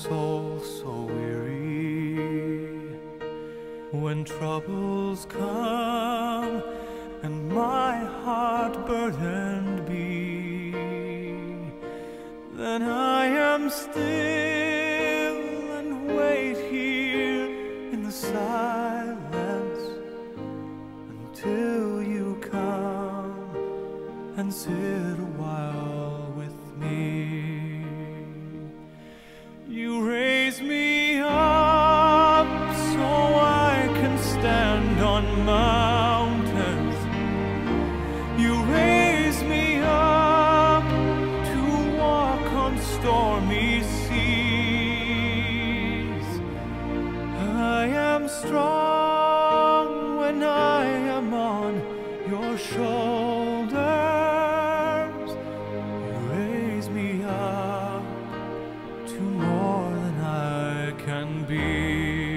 soul so weary, when troubles come and my heart burdened be, then I am still and wait here in the silence until you come and sit a while with me. You raise me up so I can stand on mountains. You raise me up to walk on stormy seas. I am strong when I am on your shoulders. You raise me up to more than I can be.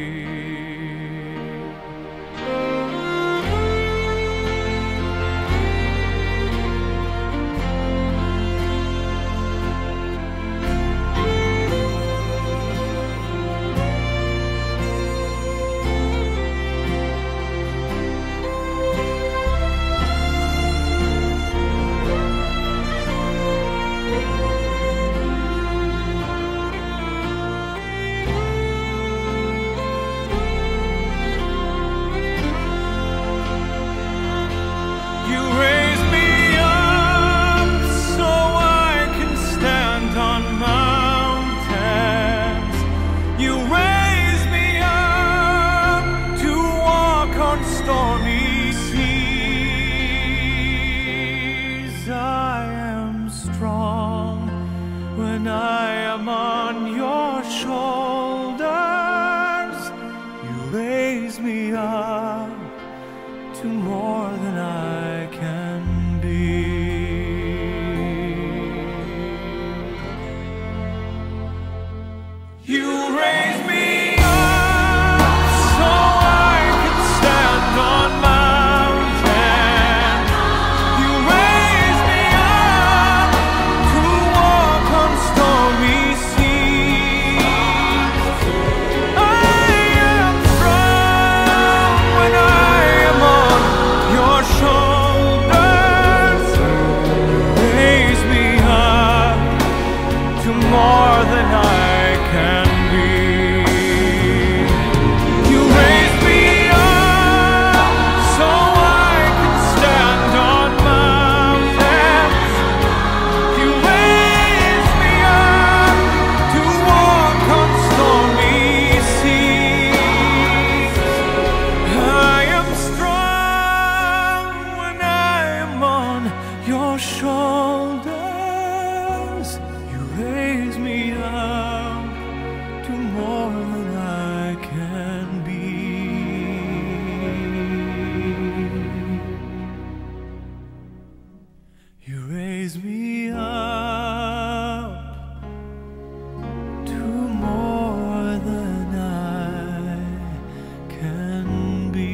Stormy seas, I am strong when I am on your shoulders. You raise me up to more than I can be. You raise me more than I can be. You raise me up so I can stand on mountains. You raise me up to walk on stormy seas. I am strong when I am on your shoulders. Raise me up to more than I can be. You raise me up to more than I can be.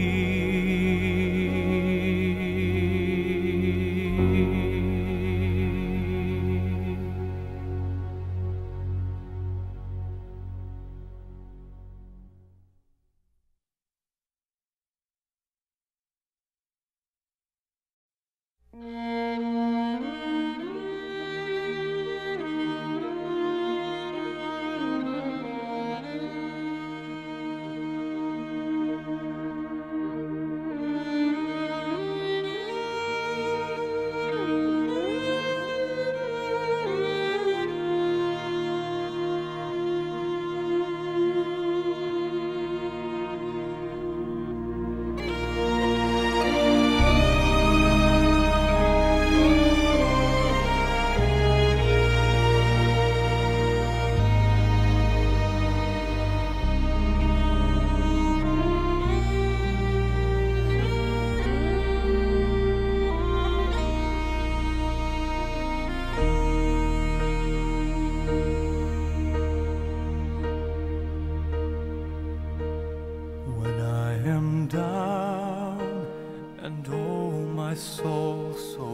my soul so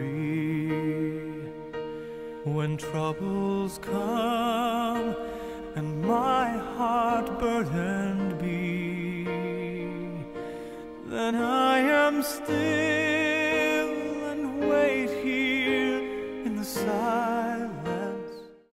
weary, when troubles come and my heart burdened be, then I am still.